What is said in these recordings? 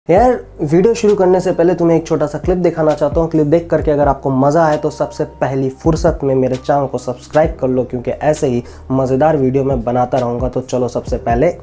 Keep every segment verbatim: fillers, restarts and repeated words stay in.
यार वीडियो शुरू करने से पहले तुम्हें एक छोटा सा क्लिप दिखाना चाहता हूँ। क्लिप देख करके अगर आपको मज़ा आए तो सबसे पहली फुर्सत में मेरे चैनल को सब्सक्राइब कर लो, क्योंकि ऐसे ही मज़ेदार वीडियो मैं बनाता रहूँगा। तो चलो सबसे पहले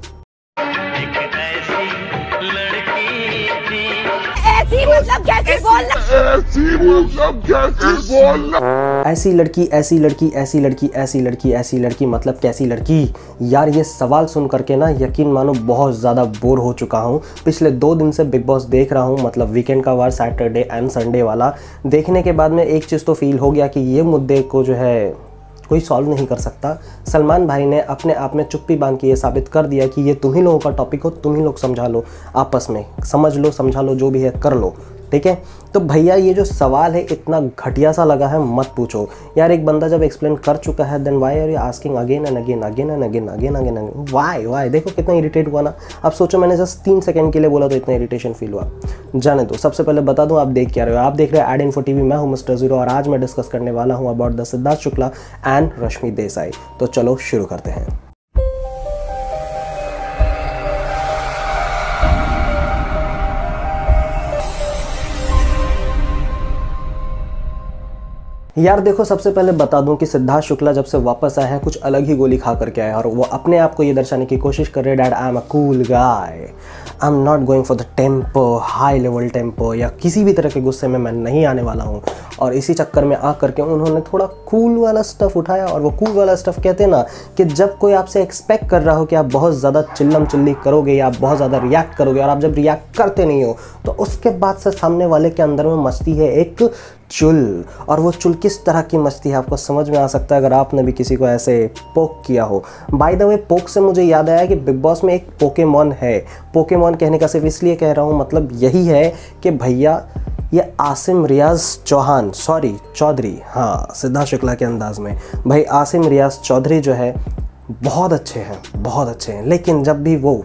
ऐसी मतलब कैसे बोलना ऐसी मतलब कैसे बोलना ऐसी लड़की ऐसी लड़की ऐसी लड़की ऐसी लड़की ऐसी लड़की मतलब कैसी लड़की। यार ये सवाल सुन करके ना यकीन मानो बहुत ज़्यादा बोर हो चुका हूँ। पिछले दो दिन से बिग बॉस देख रहा हूँ, मतलब वीकेंड का वार सैटरडे एंड संडे वाला। देखने के बाद में एक चीज़ तो फील हो गया कि ये मुद्दे को जो है कोई सॉल्व नहीं कर सकता। सलमान भाई ने अपने आप में चुप्पी बांध के ये साबित कर दिया कि ये तुम ही लोगों का टॉपिक हो, तुम ही लोग समझा लो, आपस में समझ लो, समझा लो, जो भी है कर लो, ठीक है। तो भैया ये जो सवाल है इतना घटिया सा लगा है, मत पूछो यार। एक बंदा जब एक्सप्लेन कर चुका है then why are you asking again and again again and again again again again why why. देखो कितना इरिटेट हुआ ना। अब सोचो मैंने जस्ट तीन सेकंड के लिए बोला तो इतना इरिटेशन फील हुआ। जाने दो, सबसे पहले बता दूं आप देख क्या रहे हो। आप देख रहे हो एड इन्फो टीवी, मैं हूं मिस्टर जीरो और आज मैं डिस्कस करने वाला हूं about the Siddharth Shukla and Rashmi Desai. तो चलो शुरू करते हैं। यार देखो, सबसे पहले बता दूं कि सिद्धार्थ शुक्ला जब से वापस आया है कुछ अलग ही गोली खा करके आया है और वो अपने आप को ये दर्शाने की कोशिश कर रहे हैं, dad I am a cool guy, I am not going for the tempo, high level tempo या किसी भी तरह के गुस्से में मैं नहीं आने वाला हूँ। और इसी चक्कर में आ करके उन्होंने थोड़ा कूल वाला स्टफ उठाया। और वो कूल वाला स्टफ कहते हैं ना कि जब कोई आपसे एक्सपेक्ट कर रहा हो कि आप बहुत ज़्यादा चिल्लम चिल्ली करोगे या आप बहुत ज़्यादा रिएक्ट करोगे और आप जब रिएक्ट करते नहीं हो तो उसके बाद से सामने वाले के अंदर में मचती है एक चुल। और वो चुल किस तरह की मचती है आपको समझ में आ सकता है अगर आपने भी किसी को ऐसे पोक किया हो। बाय द वे, पोक से मुझे याद आया कि बिग बॉस में एक पोकेमॉन है। पोकेमॉन कहने का सिर्फ इसलिए कह रहा हूँ, मतलब यही है कि भैया ये आसिम रियाज चौहान सॉरी चौधरी, हाँ सिद्धार्थ शुक्ला के अंदाज में, भाई आसिम रियाज चौधरी जो है बहुत अच्छे हैं, बहुत अच्छे हैं। लेकिन जब भी वो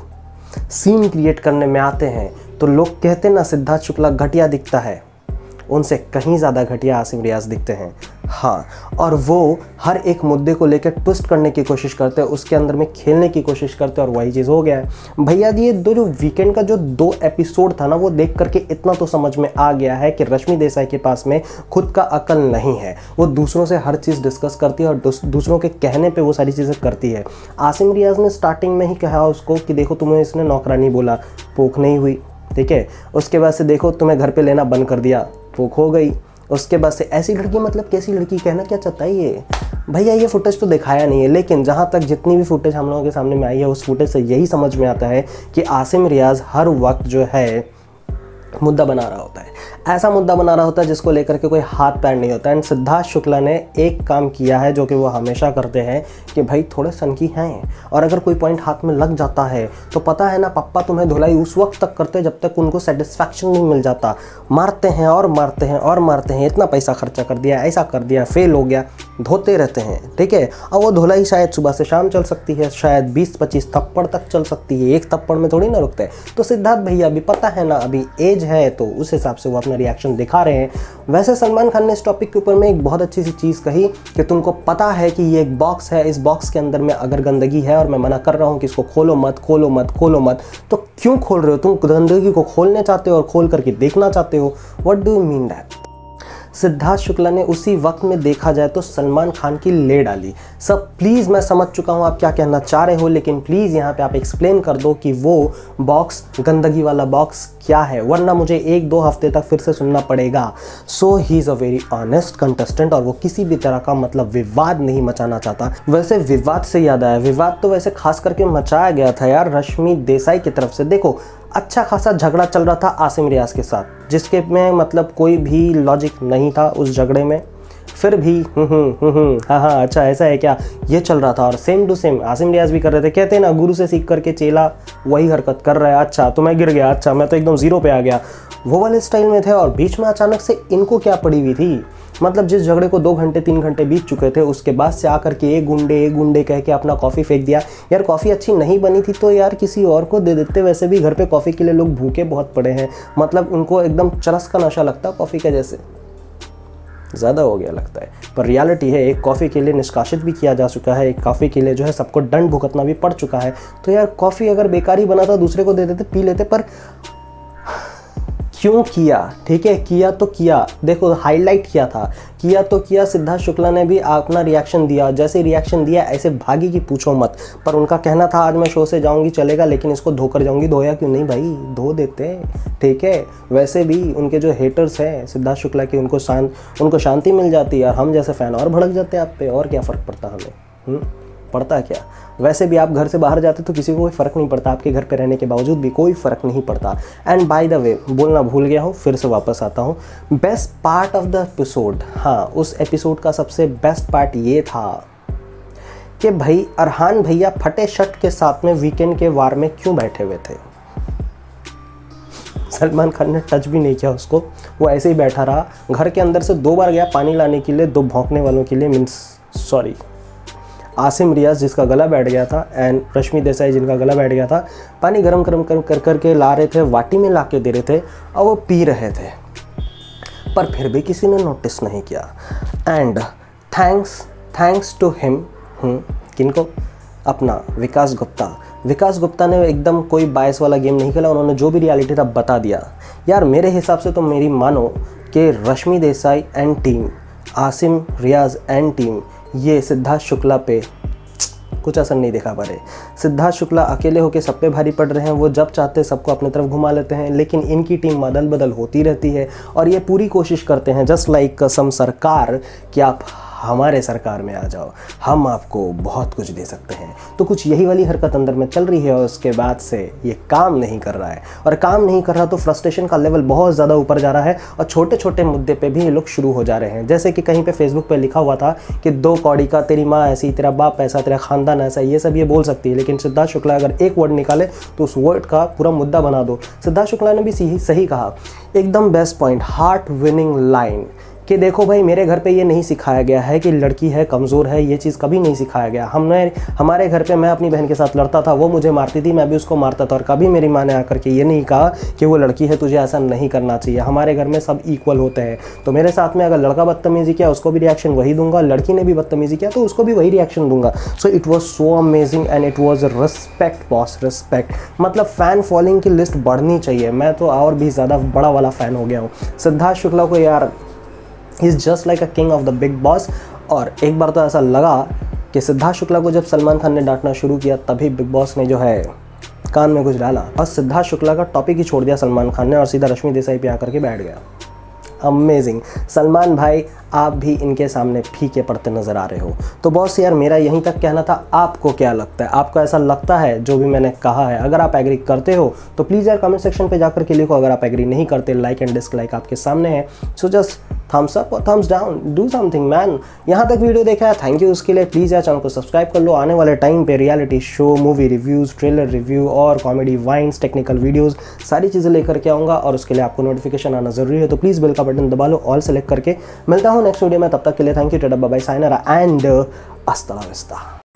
सीन क्रिएट करने में आते हैं तो लोग कहते हैं ना सिद्धार्थ शुक्ला घटिया दिखता है, उनसे कहीं ज़्यादा घटिया आसिम रियाज दिखते हैं। हाँ, और वो हर एक मुद्दे को लेकर ट्विस्ट करने की कोशिश करते हैं, उसके अंदर में खेलने की कोशिश करते हैं और वही चीज़ हो गया है। भैया ये दो जो वीकेंड का जो दो एपिसोड था ना, वो देख करके इतना तो समझ में आ गया है कि रश्मि देसाई के पास में खुद का अकल नहीं है। वो दूसरों से हर चीज़ डिस्कस करती है और दूसरों के कहने पर वो सारी चीज़ें करती है। आसिम रियाज ने स्टार्टिंग में ही कहा उसको कि देखो तुम्हें इसने नौकरानी बोला, पोक नहीं हुई, ठीक है। उसके बाद से देखो तुम्हें घर पे लेना बंद कर दिया, पोक हो गई। उसके बाद से ऐसी लड़की मतलब कैसी लड़की, कहना क्या चाहता है ये भैया। ये फुटेज तो दिखाया नहीं है, लेकिन जहाँ तक जितनी भी फुटेज हम लोगों के सामने में आई है उस फुटेज से यही समझ में आता है कि आसिम रियाज हर वक्त जो है मुद्दा बना रहा होता है, ऐसा मुद्दा बना रहा होता है जिसको लेकर के कोई हाथ पैर नहीं होता है। एंड सिद्धार्थ शुक्ला ने एक काम किया है जो कि वो हमेशा करते हैं कि भाई थोड़े सनकी हैं और अगर कोई पॉइंट हाथ में लग जाता है तो पता है ना पापा तुम्हें धुलाई उस वक्त तक करते जब तक उनको सेटिस्फैक्शन नहीं मिल जाता। मारते हैं और मारते हैं और मारते हैं, इतना पैसा खर्चा कर दिया, ऐसा कर दिया, फेल हो गया, धोते रहते हैं, ठीक है। और वो धुलाई शायद सुबह से शाम चल सकती है, शायद बीस पच्चीस थप्पड़ तक चल सकती है, एक थप्पड़ में थोड़ी ना रुकते हैं। तो सिद्धार्थ भैया भी पता है ना अभी एज है तो उस हिसाब से वो अपना रिएक्शन दिखा रहे हैं। वैसे सलमान खान ने इस टॉपिक के ऊपर में एक बहुत अच्छी सी चीज़ कही कि तुमको पता है कि ये एक बॉक्स है, इस बॉक्स के अंदर में अगर गंदगी है और मैं मना कर रहा हूँ कि इसको खोलो मत खोलो मत खोलो मत, तो क्यों खोल रहे हो? तुम गंदगी को खोलने चाहते हो और खोल करके देखना चाहते हो। What do you mean that? Siddharth Shukla ने उसी वक्त में देखा जाए तो सलमान खान की ले डाली। सब प्लीज़, मैं समझ चुका हूँ आप क्या कहना चाह रहे हो, लेकिन प्लीज़ यहाँ पे आप एक्सप्लेन कर दो कि वो बॉक्स, गंदगी वाला बॉक्स क्या है, वरना मुझे एक दो हफ्ते तक फिर से सुनना पड़ेगा। So he is a very honest contestant और वो किसी भी तरह का मतलब विवाद नहीं मचाना चाहता। वैसे विवाद से याद आया, विवाद तो वैसे खास करके मचाया गया था यार रश्मि देसाई की तरफ से। देखो अच्छा खासा झगड़ा चल रहा था आसिम रियाज के साथ, जिसके में मतलब कोई भी लॉजिक नहीं था उस झगड़े में, फिर भी हम्म हम्म हम्म हाँ हाँ अच्छा ऐसा है क्या, ये चल रहा था। और same to same Asim Riaz भी कर रहे थे। कहते हैं ना गुरु से सीख करके चेला वही हरकत कर रहा है, अच्छा तो मैं गिर गया, अच्छा मैं तो एकदम जीरो पे आ गया, वो वाले स्टाइल में थे। और बीच में अचानक से इनको क्या पड़ी हुई थी, मतलब जिस झगड़े को दो घंटे तीन घंटे बीत चुके थे उसके बाद से आकर के एक गुंडे एक गुंडे कह के अपना कॉफ़ी फेंक दिया। यार कॉफ़ी अच्छी नहीं बनी थी तो यार किसी और को दे देते, वैसे भी घर पे कॉफ़ी के लिए लोग भूखे बहुत पड़े हैं, मतलब उनको एकदम चरस का नशा लगता कॉफ़ी के जैसे। ज़्यादा हो गया लगता है। पर रियलिटी है, एक कॉफ़ी के लिए निष्कासित भी किया जा चुका है, एक कॉफ़ी के लिए जो है सबको दंड भुगतना भी पड़ चुका है। तो यार कॉफ़ी अगर बेकारी बना था दूसरे को दे देते, पी लेते, पर क्यों किया, ठीक है, किया तो किया, देखो हाईलाइट किया था, किया तो किया। सिद्धार्थ शुक्ला ने भी अपना रिएक्शन दिया, जैसे रिएक्शन दिया ऐसे भागी की पूछो मत। पर उनका कहना था आज मैं शो से जाऊंगी चलेगा, लेकिन इसको धोकर जाऊंगी। धोया क्यों नहीं भाई, धो देते, ठीक है। वैसे भी उनके जो हेटर्स हैं सिद्धार्थ शुक्ला के, उनको शांत उनको शांति मिल जाती है, और हम जैसे फ़ैन और भड़क जाते हैं आप पे, और क्या फ़र्क पड़ता हमें, हुँ? पड़ता है क्या। वैसे भी आप घर से बाहर जाते तो किसी को कोई फ़र्क नहीं पड़ता, आपके घर पे रहने के बावजूद भी कोई फ़र्क नहीं पड़ता। एंड बाय द वे, बोलना भूल गया हूँ, फिर से वापस आता हूँ। Best part of the episode, हाँ उस एपिसोड का सबसे बेस्ट पार्ट ये था कि भाई अरहान भैया फटे शर्ट के साथ में वीकेंड के वार में क्यों बैठे हुए थे। सलमान खान ने टच भी नहीं किया उसको, वो ऐसे ही बैठा रहा। घर के अंदर से दो बार गया पानी लाने के लिए, दो भौंकने वालों के लिए, मीन्स सॉरी आसिम रियाज जिसका गला बैठ गया था, एंड रश्मि देसाई जिनका गला बैठ गया था, पानी गरम गरम कर कर करके ला रहे थे, वाटी में ला के दे रहे थे, और वो पी रहे थे, पर फिर भी किसी ने नोटिस नहीं किया। And thanks thanks to him, किनको, अपना विकास गुप्ता। विकास गुप्ता ने एकदम कोई बायस वाला गेम नहीं खेला, उन्होंने जो भी रियलिटी था बता दिया। यार मेरे हिसाब से तो मेरी मानो कि Rashmi Desai and team, Asim Riaz and team, ये सिद्धार्थ शुक्ला पे कुछ असर नहीं दिखा पा रहे। सिद्धार्थ शुक्ला अकेले होकर सब पे भारी पड़ रहे हैं, वो जब चाहते सबको अपनी तरफ घुमा लेते हैं, लेकिन इनकी टीम बदल बदल होती रहती है, और ये पूरी कोशिश करते हैं जस्ट लाइक सम सरकार कि आप हमारे सरकार में आ जाओ, हम आपको बहुत कुछ दे सकते हैं। तो कुछ यही वाली हरकत अंदर में चल रही है, और उसके बाद से ये काम नहीं कर रहा है, और काम नहीं कर रहा तो फ्रस्ट्रेशन का लेवल बहुत ज़्यादा ऊपर जा रहा है, और छोटे छोटे मुद्दे पे भी ये लोग शुरू हो जा रहे हैं। जैसे कि कहीं पे फेसबुक पे लिखा हुआ था कि दो कौड़ी का, तेरी माँ ऐसी, तेरा बाप ऐसा, तेरा खानदान ऐसा, ये सब ये बोल सकती है, लेकिन सिद्धार्थ शुक्ला अगर एक वर्ड निकाले तो उस वर्ड का पूरा मुद्दा बना दो। सिद्धार्थ शुक्ला ने भी सही सही कहा, एकदम best point, heart winning line, कि देखो भाई मेरे घर पे ये नहीं सिखाया गया है कि लड़की है कमज़ोर है, ये चीज़ कभी नहीं सिखाया गया। हमने हमारे घर पे मैं अपनी बहन के साथ लड़ता था, वो मुझे मारती थी, मैं भी उसको मारता था, और कभी मेरी माँ ने आकर के ये नहीं कहा कि वो लड़की है तुझे ऐसा नहीं करना चाहिए। हमारे घर में सब इक्वल होते हैं, तो मेरे साथ में अगर लड़का बदतमीज़ी किया उसको भी रिएक्शन वही दूंगा, लड़की ने भी बदतमीज़ी किया तो उसको भी वही रिएक्शन दूंगा। So it was so amazing and it was respect boss, respect. मतलब फ़ैन फॉलोइंग की लिस्ट बढ़नी चाहिए, मैं तो और भी ज़्यादा बड़ा वाला फ़ैन हो गया हूँ सिद्धार्थ शुक्ला को। यार is just like a king of the Bigg Boss. और एक बार तो ऐसा लगा कि सिद्धार्थ शुक्ला को जब सलमान खान ने डांटना शुरू किया तभी बिग बॉस ने जो है कान में कुछ डाला, और सिद्धार्थ शुक्ला का टॉपिक ही छोड़ दिया सलमान खान ने, और सीधा रश्मि देसाई पे आकर के बैठ गया। अमेजिंग। सलमान भाई आप भी इनके सामने फीके पड़ते नज़र आ रहे हो। तो बॉस यार मेरा यहीं तक कहना था, आपको क्या लगता है, आपको ऐसा लगता है जो भी मैंने कहा है? अगर आप एग्री करते हो तो प्लीज़ यार कमेंट सेक्शन पे जाकर के लिखो, अगर आप एग्री नहीं करते लाइक एंड डिसलाइक आपके सामने है, सो जस्ट थम्स अप और thumbs down, do something man. यहाँ तक वीडियो देखा है, थैंक यू उसके लिए। प्लीज़ यार चैनल को सब्सक्राइब कर लो, आने वाले टाइम पे reality show, movie reviews, trailer review और कॉमेडी वाइन्स, टेक्निकल वीडियोज़, सारी चीज़ें लेकर के आऊँगा, और उसके लिए आपको नोटिफिकेशन आना ज़रूरी है, तो प्लीज़ बेल का बटन दबा लो, ऑल सेलेक्ट करके। मिलता हूँ नेक्स्ट वीडियो में, तब तक के लिए thank you, tata bye bye, sayonara and hasta la vista.